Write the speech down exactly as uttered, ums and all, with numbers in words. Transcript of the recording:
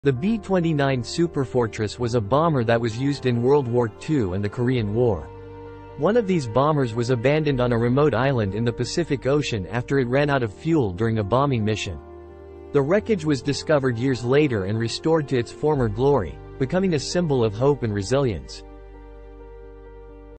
The B twenty-nine Superfortress was a bomber that was used in World War Two and the Korean War. One of these bombers was abandoned on a remote island in the Pacific Ocean after it ran out of fuel during a bombing mission. The wreckage was discovered years later and restored to its former glory, becoming a symbol of hope and resilience.